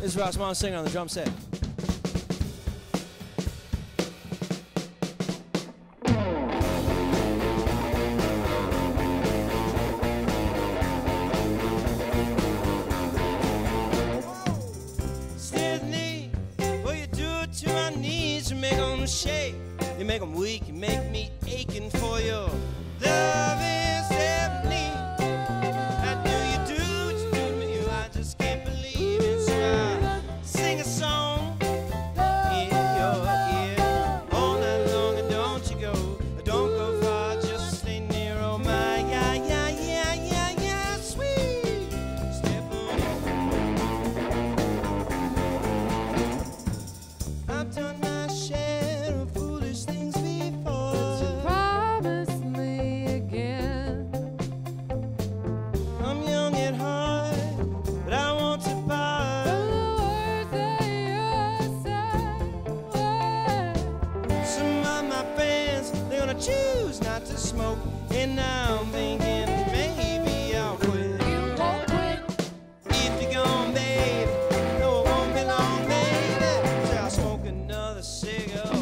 This is Ross Mon singing on the drum set. Steady, well, you do it to my knees. You make them shake, you make them weak, you make me aching for your love is Stephanie. How do you do what you do to me? I just can't believe it. So I sing a song in your ear all night long, and don't you go, don't go far, just stay near. Oh my, yeah, yeah, yeah, yeah, yeah, sweet Stephanie. I've done my share of foolish things before. But you promised me again. I'm young at heart, but I want to part. From the words that you said. Some of my friends, they're gonna choose not to smoke, and now I'm thinking maybe I'll quit. You won't quit. If you're gone, babe, no, it won't be long, baby, till I smoke another cigarette.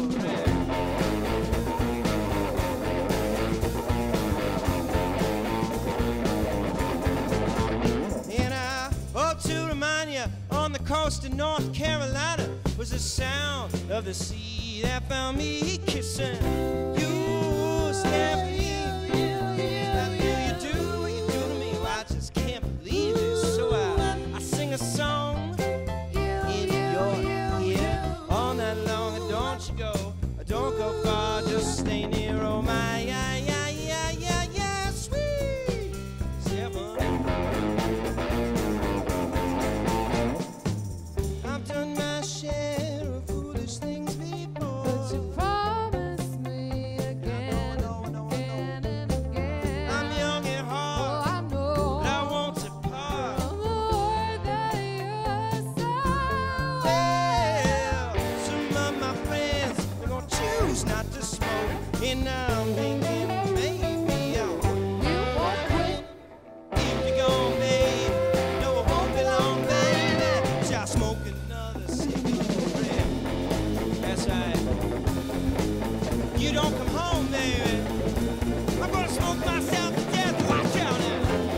And I hope to remind you, on the coast of North Carolina was the sound of the sea that found me kissing you, Stephanie. How do you do what you do to me? Well, I just can't believe it. So I sing a song in your ear all night long, and don't you go, don't go far, just stay near. Oh my, yeah, yeah, yeah, yeah, yeah, sweet Stephanie. I've done my share of foolish things before. But you promised me again and again and again. I'm young at Oh, heart, I know. but I want to part. From the word that you said. Well, some of my friends, they're gonna choose not to smoke, and now I'm thinking maybe I'll quit. You won't quit. If you're gone, babe, no, it won't be long, baby, till I smoke another cigarette. That's right. You don't come home, baby, I'm gonna smoke myself to death. Watch out now.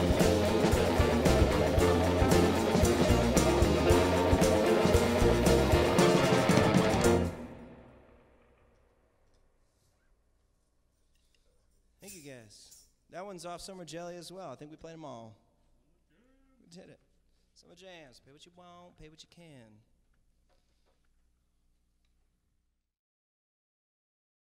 Thank you, guys. That one's off Summer Jelly as well. I think we played them all. We did it. Summer jams. Pay what you want, pay what you can.